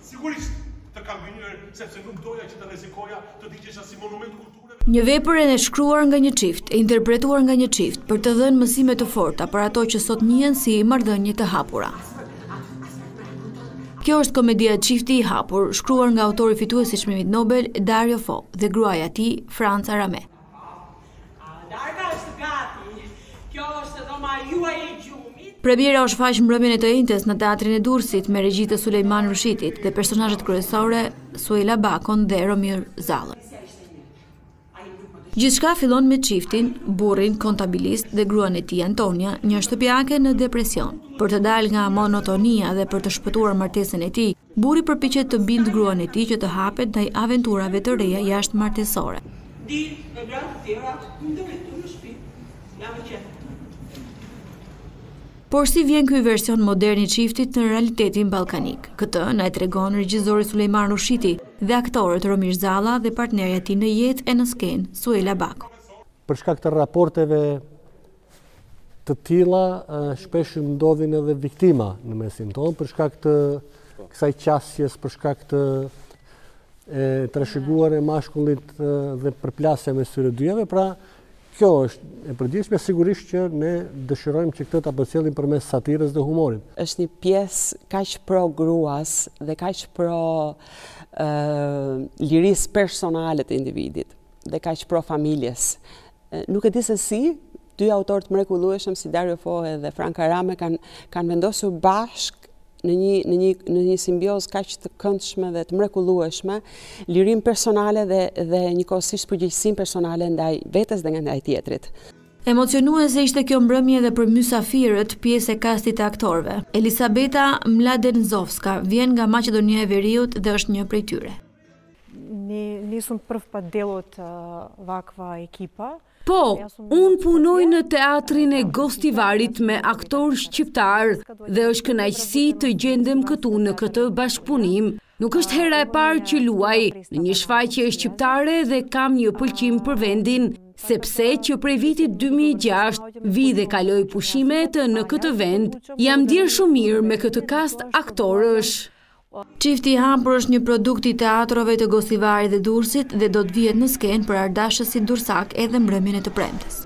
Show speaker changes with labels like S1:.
S1: Sigurisht të kam gënjur sepse nuk doja që të rrezikoja të digjesha si monument kultureve.
S2: Një vepër e shkruar nga një çift, e interpretuar nga një çift për të dhënë mësime të forta për ato që sot njihen si marrëdhënie të hapura. Kjo është komedia Çifti i hapur, shkruar nga autori fituesi i çmimit Nobel Dario Fo dhe gruaja e tij, Franca Rame.
S3: Darga është gati. Kjo është dhoma juaj e gjumit.
S2: Premiera u shfaq mbrëmjen e të njëjtës në Teatrin e Durrësit me regji të Sulejman Rushitit dhe personazhet kryesore Suela Bakon dhe Romir Zallën. Gjithçka fillon me çiftin, burrin kontabilist dhe gruan e tij Antonia, një shtëpiake në depresion. Për të dalë nga monotonia dhe për të shpëtuar martesën e tij, burri përpiqet të bindë gruan e tij që të hapet ndaj aventurave të reja jashtëmartesore.
S3: Di në gratë të tjera, në vetë në shtëpi. Jam i qetë.
S2: Por si vjen ky version modern i çiftit në realitetin ballkanik? Këtë na e tregon regjizori Sulejman Rushiti dhe aktorët Romir Zalla dhe partnerja e tij në jetë e në skenë, Suela Bako.
S4: Për shkak të raporteve të tilla, shpesh ndodhin edhe viktima në mesin tonë, për shkak të kësaj qasjes, për shkak të trashëguar e mashkullit dhe përplasja me syredyjeve, pra kjo është e përgjithshme, sigurisht që ne dëshirojmë që këtë ta përcjellim përmes satirës dhe humorit.
S5: Është një pjesë kaq pro gruas dhe kaq pro lirisë personale të individit dhe kaq pro familjes. Nuk e di se si dy autorë të mrekullueshëm si Dario Fo dhe Franca Rame kanë vendosur bashkë në një simbiozë kaq të këndshme dhe të mrekullueshme, lirinë personale dhe njëkohësisht përgjegjësinë personale ndaj vetes dhe ndaj tjetrit.
S2: Emocionuese ishte kjo mbrëmje edhe për mysafirët, pjesë e kastit të aktorëve. Elisabeta Mladenzovska vjen nga Maqedonia e Veriut dhe është një prej tyre.
S6: Nisëm prv pa delot vakva ekipa.
S7: Po, unë punoj në teatrin e Gostivarit me aktor shqiptar dhe është kënaqësi të gjendem këtu në këtë bashkëpunim. Nuk është hera e parë që luaj në një shfaqje shqiptare dhe kam një pëlqim për vendin, sepse që prej vitit 2006 vi dhe kaloj pushimet në këtë vend, jam ndier shumë mirë me këtë kast aktorësh.
S2: Çifti i hapur është një produkt i teatrove të Gostivarit dhe Durrësit dhe do të vihet në skenë për ardashësit durrësak edhe mbrëmjen e të premtes.